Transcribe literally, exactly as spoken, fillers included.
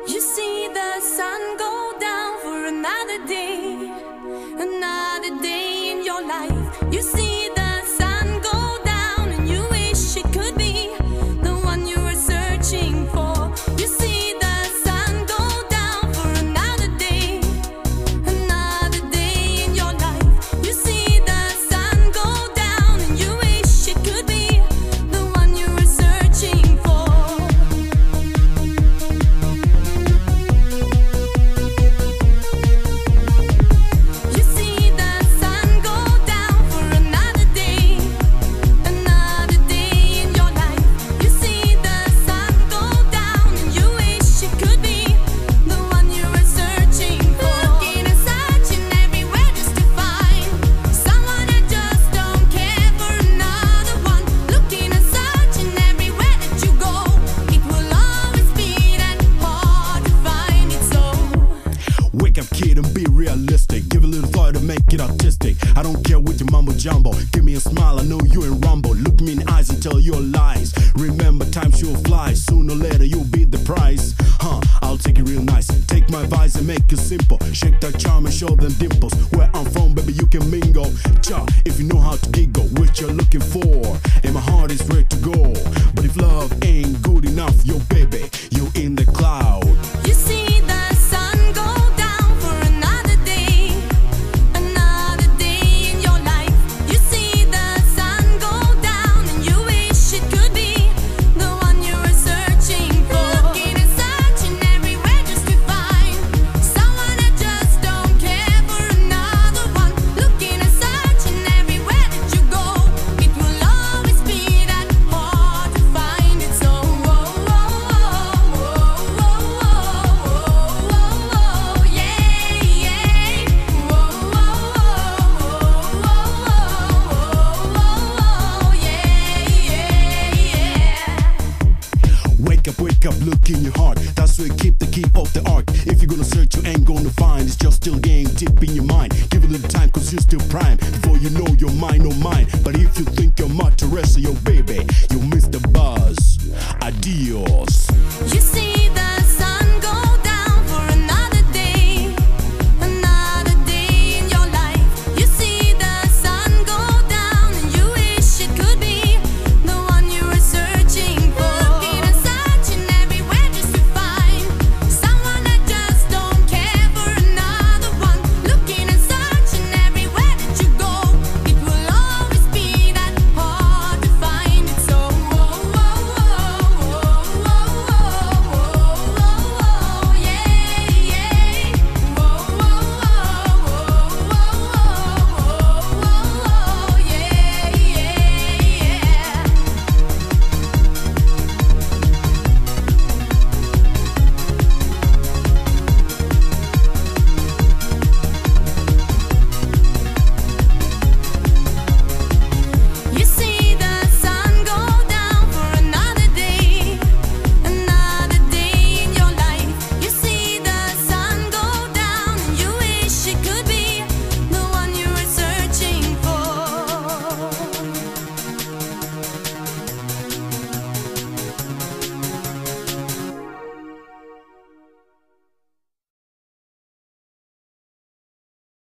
You see the sun go down for another day, another day in your life. You see the sun go down and you wish it could be the one you were searching for. You see the sun go down for another day, another day in your life. You see the sun go down and you wish it could be the one you were searching for. You see the sun go down for another day, another day in your life. You see the sun go down and you wish it could be the one you were searching for. Looking and searching everywhere just to find someone that just don't care for another one. Looking and searching everywhere that you go, it will always be that hard to find it. So Wake up, kid, and be realistic. Give a little thought to make it artistic. I don't care what your mumbo jumbo. Give me a smile, I know you ain't rumble. Look me in the eyes and tell your lies. Remember, time sure flies. Sooner or later, you'll beat the price. Huh, I'll take it real nice. Take my advice and make it simple. Shake that charm and show them dimples. Where I'm from, baby, you can mingle. Cha, if you know how to giggle, what you're looking for. And my heart is ready to go. But if love ain't good enough, yo, baby, you in the cloud. you see the sun go down for another day, another day in your life. You see the sun go down and you wish it could be the one you were searching for. Looking and searching everywhere just to find someone that just don't care for another one. Looking and searching everywhere that you go, it will always be that hard to find it. So whoa, whoa, whoa, whoa, whoa, whoa, yeah, yeah. Whoa, whoa, whoa, whoa, yeah, yeah. Wake up, wake up, look in your heart. That's where you keep the key of the ark. If you're gonna search, you ain't gonna find. It's just still game deep in your mind. Give it a little time, cause you're still prime. Before you know you're mine or mine. But if you think you're my Teresa, yo, baby,